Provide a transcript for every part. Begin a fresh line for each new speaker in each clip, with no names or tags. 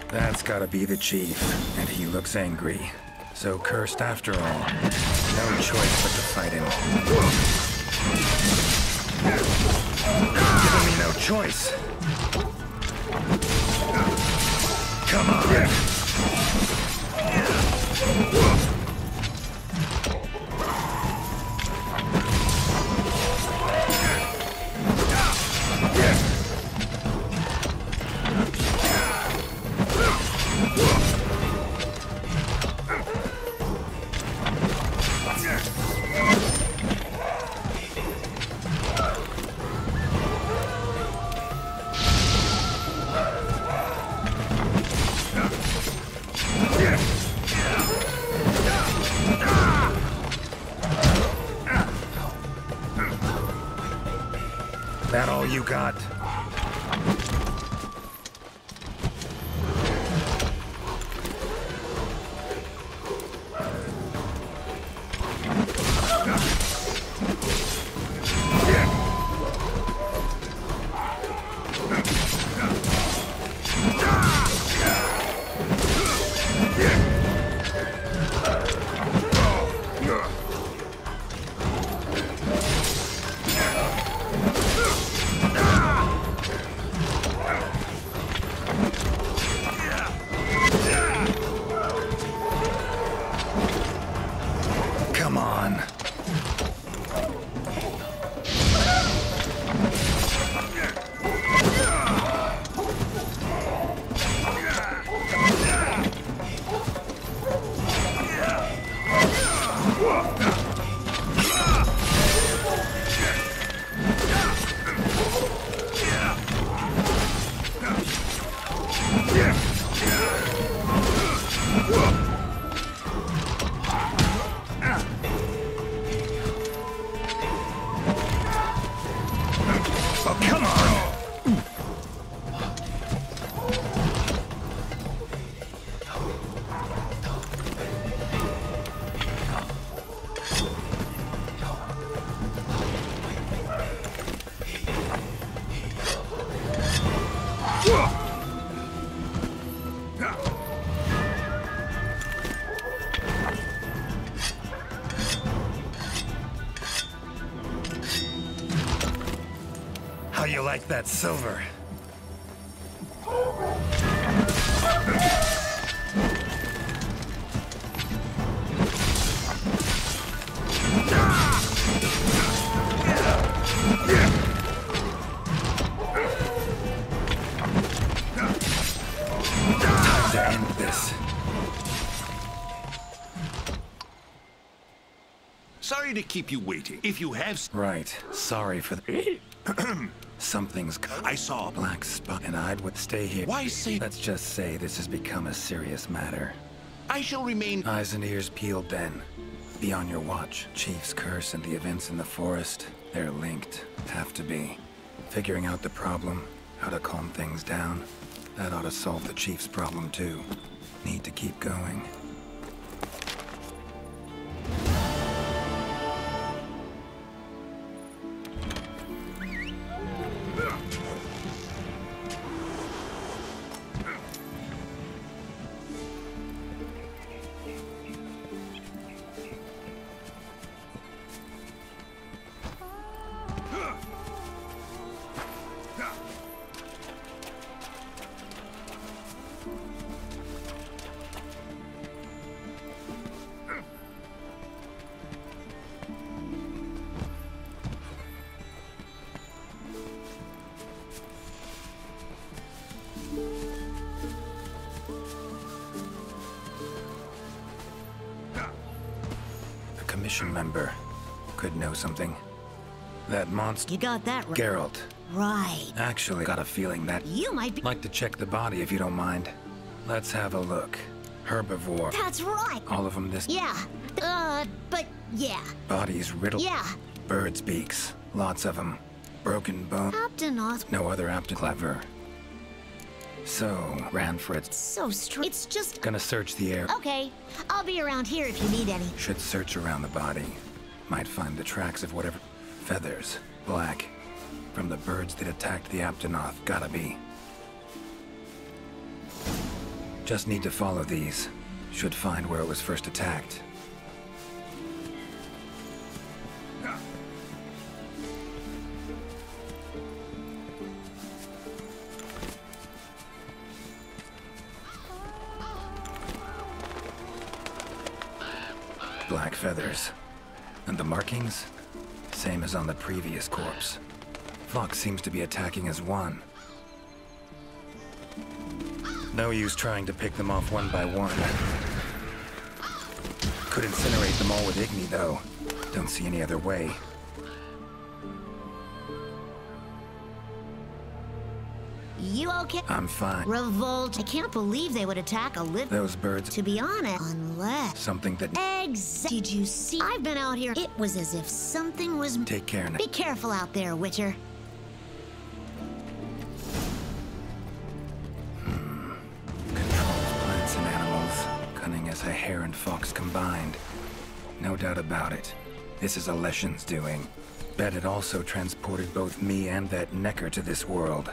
That's gotta be the chief, and he looks angry. So cursed after all. No choice but to fight him. Giving me no choice. Come on. That all you got? Come on. Oh, come on! How you like that silver? Time to end this.
Sorry to keep you waiting. If you have...
Right. Sorry for the... Something's...
I saw...
a black spot, and I would stay here.
Why say...
Let's just say this has become a serious matter.
I shall remain...
Eyes and ears peeled then. Be on your watch. Chief's curse and the events in the forest, they're linked. Have to be. Figuring out the problem, how to calm things down, that ought to solve the Chief's problem too. Need to keep going. Commission member could know something. That monster...
You got that right.
Geralt.
Right.
Actually, got a feeling that...
You might be...
Like to check the body if you don't mind. Let's have a look. Herbivore.
That's right.
All of them this...
Yeah. But yeah.
Bodies riddled.
Yeah.
Birds' beaks. Lots of them. Broken bone.
Aptonoth.
No other clever. So, ran for its...
So strange. It's just...
Gonna search the air.
Okay. I'll be around here if you need any.
Should search around the body. Might find the tracks of whatever... Feathers. Black. From the birds that attacked the Aptonoth. Gotta be. Just need to follow these. Should find where it was first attacked. Black feathers. And the markings? Same as on the previous corpse. Fox seems to be attacking as one. No use trying to pick them off one by one. Could incinerate them all with Igni, though. Don't see any other way.
You okay?
I'm fine.
Revolt. I can't believe they would attack a living.
Those birds...
To be honest, unless...
Something that...
Did you see? I've been out here. It was as if something was...
Take care now.
Be careful out there, Witcher.
Controls plants and animals. Cunning as a hare and fox combined. No doubt about it. This is a Leshen's doing. Bet it also transported both me and that Necker to this world.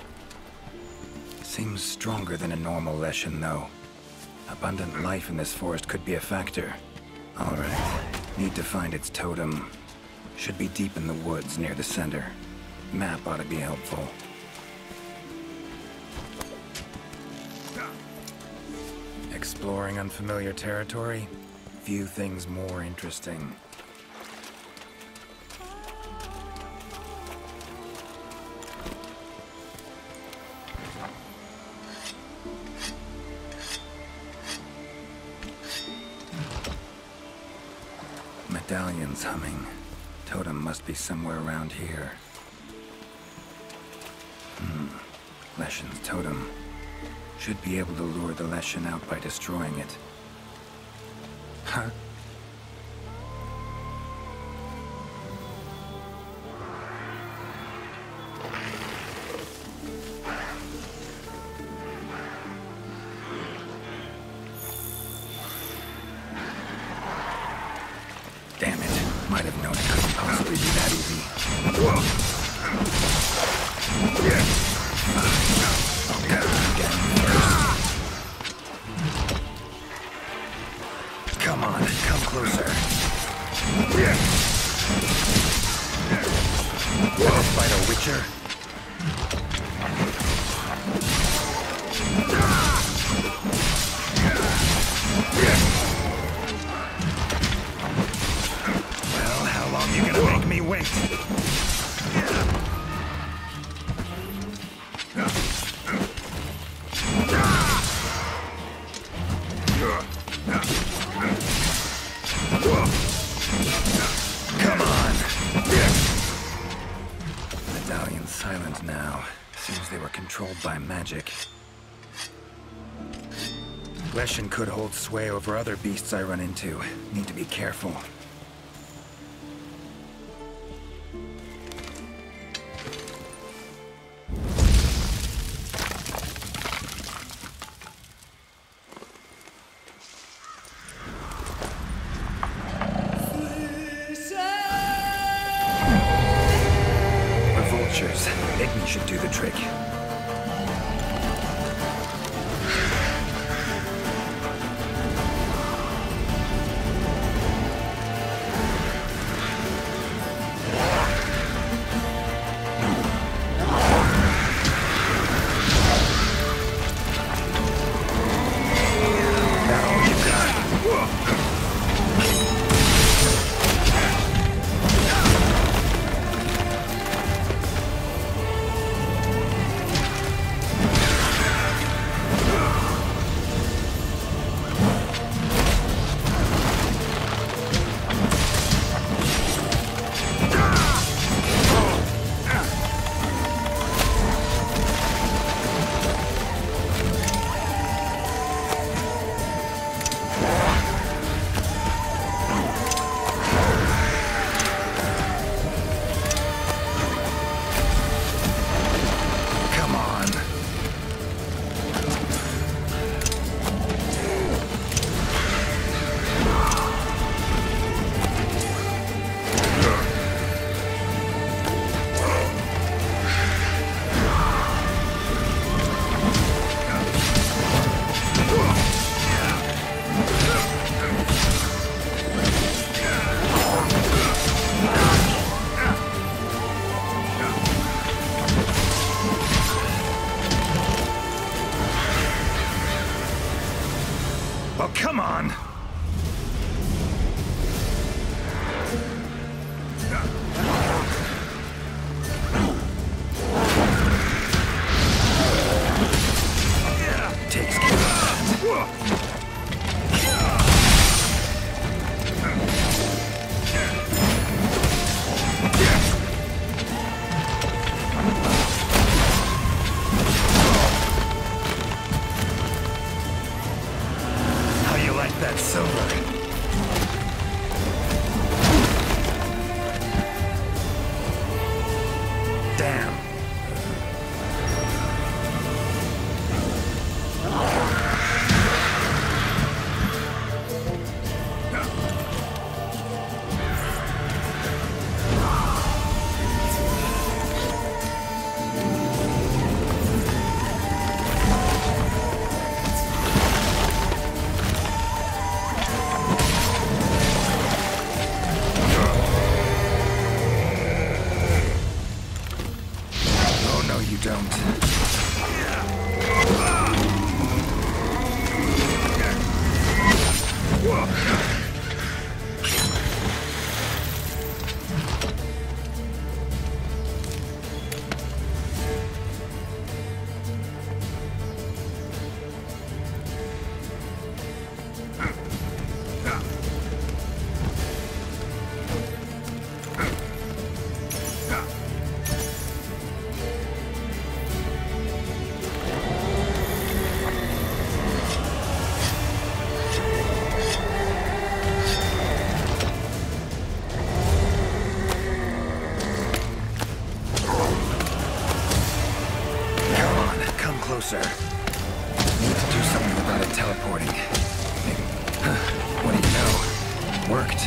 Seems stronger than a normal Leshen, though. Abundant life in this forest could be a factor. Alright. Need to find its totem. Should be deep in the woods near the center. Map ought to be helpful. Exploring unfamiliar territory? Few things more interesting. Medallions humming. Totem must be somewhere around here. Leshen's totem. Should be able to lure the Leshen out by destroying it. Huh? Damn it. Might have known it couldn't possibly be that easy. I'll get it again first. Come on, come closer. Wanna fight a Witcher? Well, how long you gonna make me wait? Come on! Medallion's silent now. Seems they were controlled by magic. Leshen could hold sway over other beasts I run into. Need to be careful. Vultures. Igni should do the trick. Come on! Takes care of that. How you like that silver? Damn. Oh, no, you don't. Closer. Need to do something about it teleporting. Maybe. What do you know? Worked.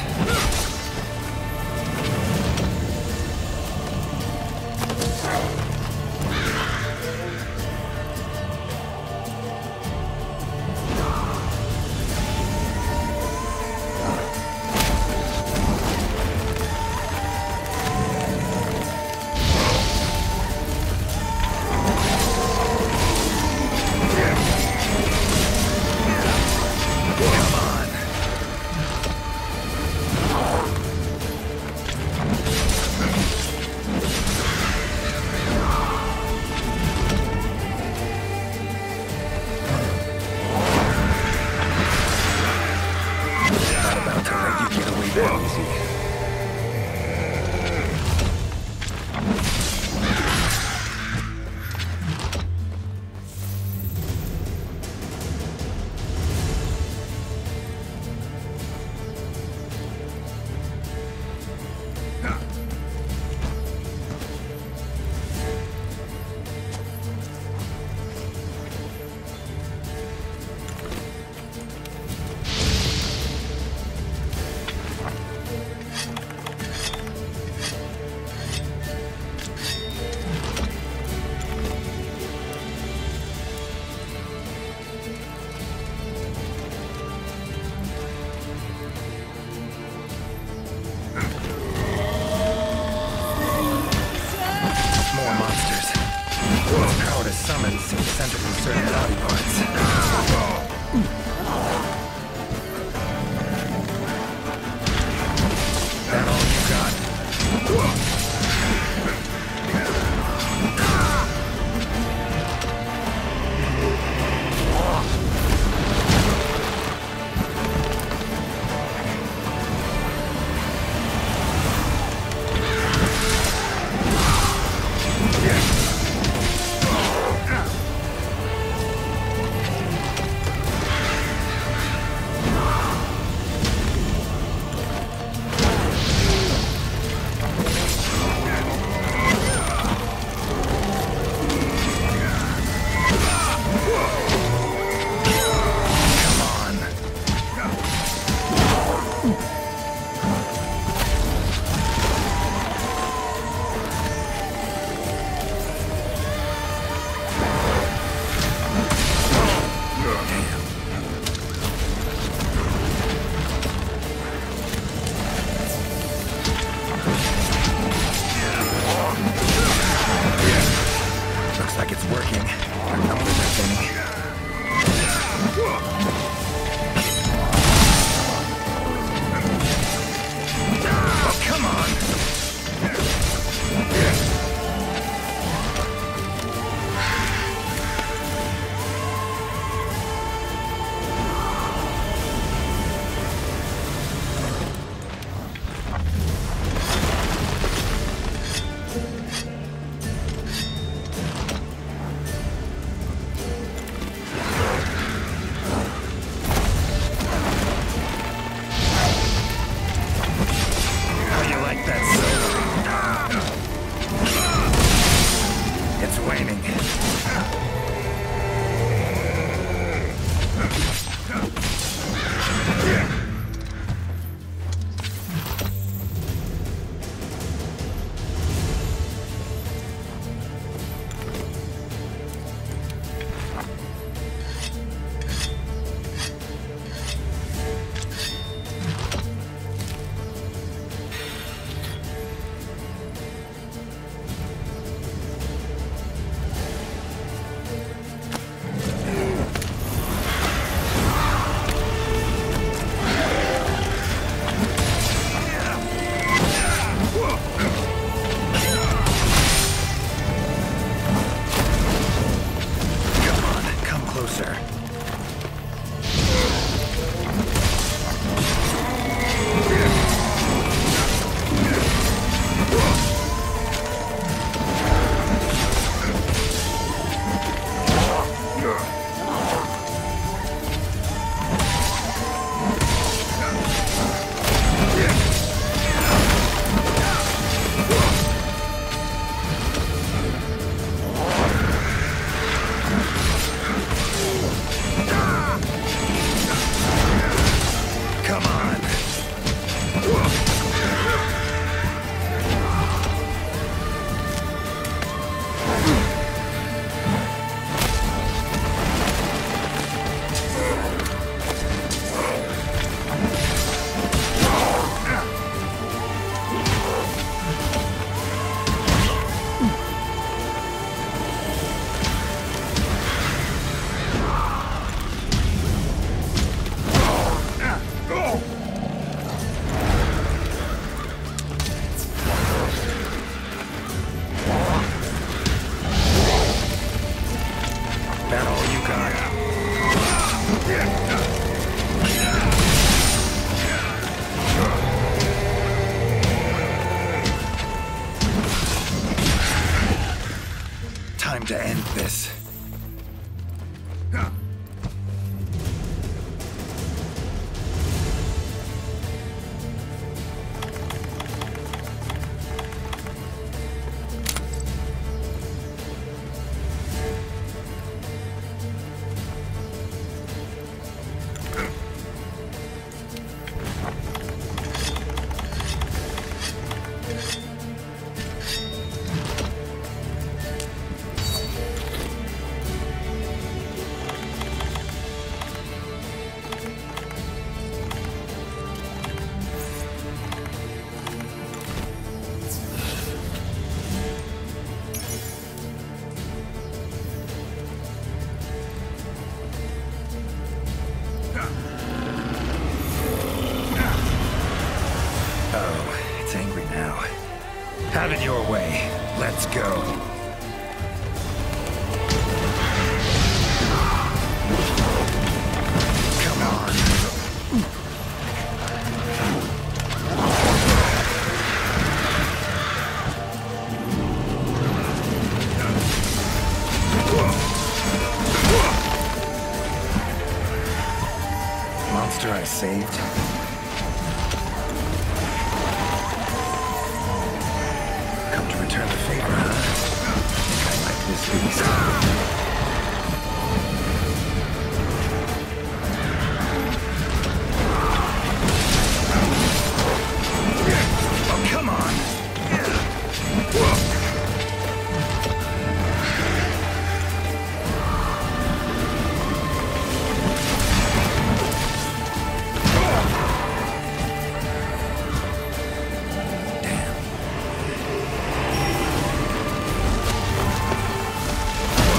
Summons seem centered in certain body parts. That all you got? working. Our numbers are thinning. closer. Time to end this. Have it your way. Let's go. Come on. Monster I saved. Return the favor, huh? I like this beast. Oh, come on! Damn.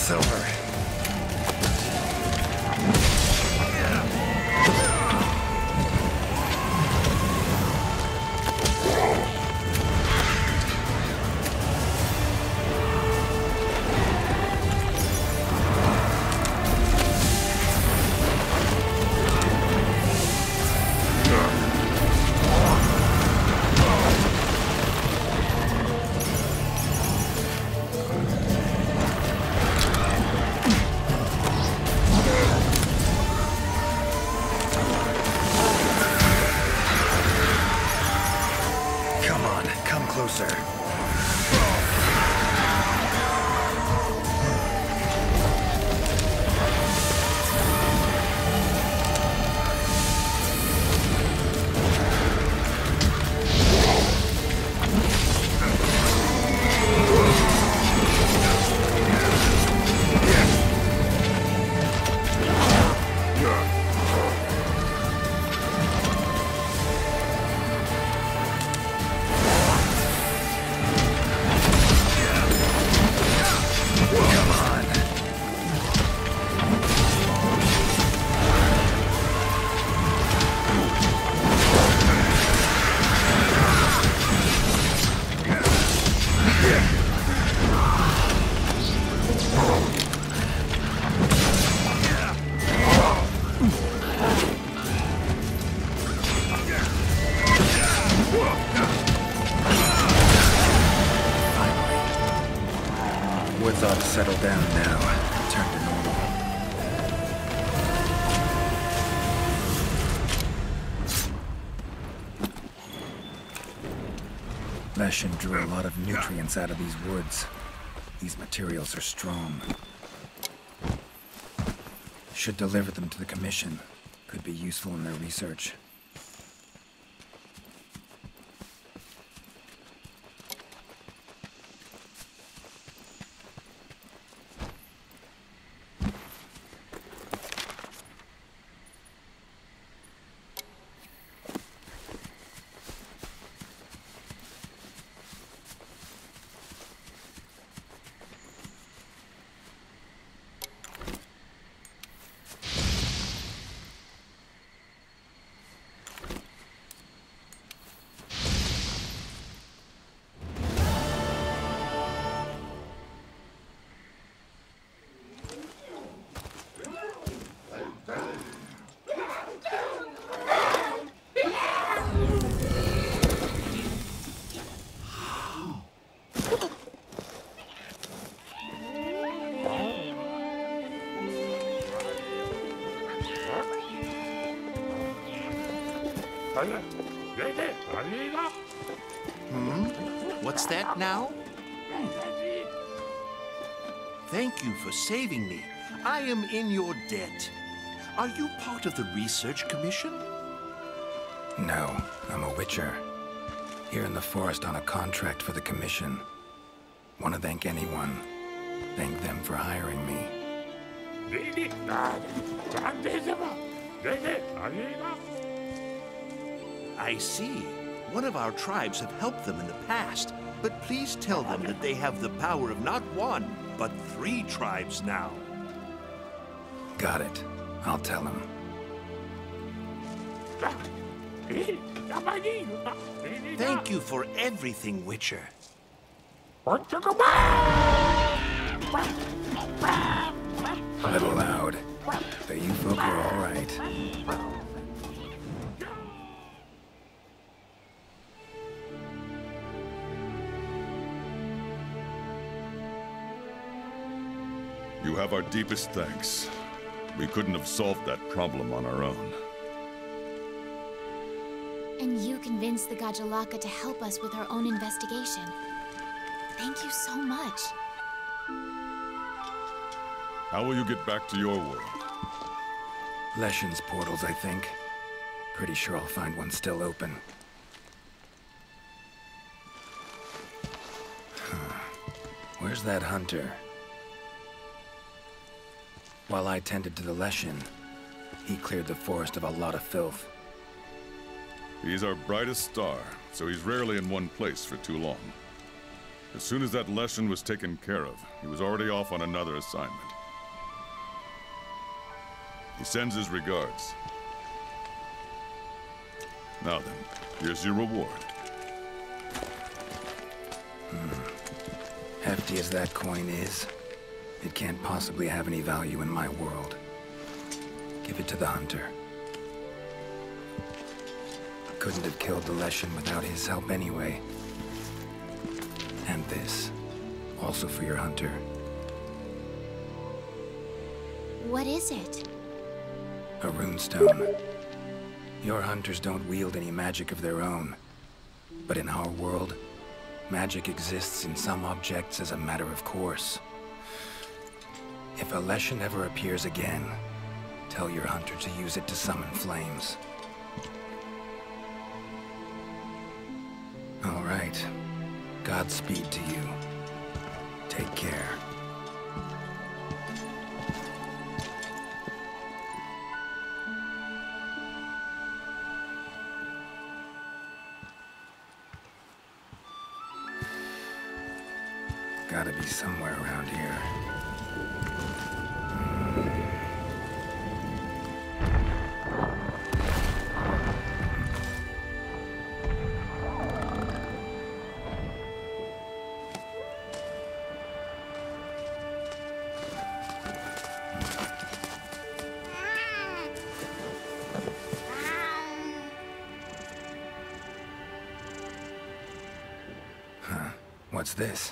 over. Closer. Woods ought to settle down now. Return to normal. Leshen drew a lot of nutrients out of these woods. These materials are strong. Should deliver them to the Commission. Could be useful in their research.
What's that now? Thank you for saving me. I am in your debt. Are you part of the Research Commission?
No, I'm a witcher. Here in the forest on a contract for the Commission. Want to thank anyone. Thank them for hiring me.
I see. One of our tribes have helped them in the past, but please tell them that they have the power of not one, but 3 tribes now.
Got it. I'll tell them.
Thank you for everything, Witcher.
A little loud. But you folk are all right.
You have our deepest thanks. We couldn't have solved that problem on our own.
And you convinced the Gajalaka to help us with our own investigation. Thank you so much.
How will you get back to your world?
Leshen's portals, I think. Pretty sure I'll find one still open. Where's that hunter? While I tended to the Leshen, he cleared the forest of a lot of filth.
He's our brightest star, so he's rarely in one place for too long. As soon as that lesson was taken care of, he was already off on another assignment. He sends his regards. Now then, here's your reward.
Hefty as that coin is, it can't possibly have any value in my world. Give it to the hunter. I couldn't have killed the Leshen without his help anyway. And this, also for your hunter.
What is it?
A runestone. Your hunters don't wield any magic of their own. But in our world, magic exists in some objects as a matter of course. If a Leshen ever appears again, tell your hunter to use it to summon flames. All right. Godspeed to you. Take care. Gotta be somewhere around here. Huh. What's this?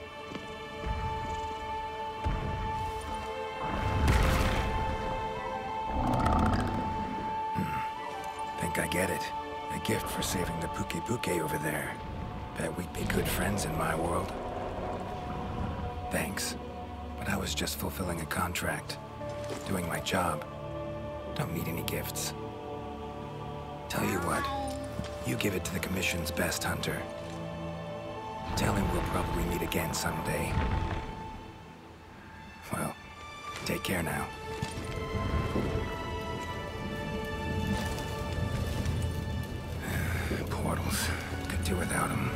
I get it. A gift for saving the Pukei Pukei over there. Bet we'd be good friends in my world. Thanks. But I was just fulfilling a contract. Doing my job. Don't need any gifts. Tell you what. You give it to the Commission's best hunter. Tell him we'll probably meet again someday. Well, take care now. Portals. Could do without them.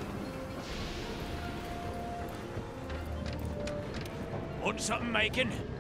Want something making?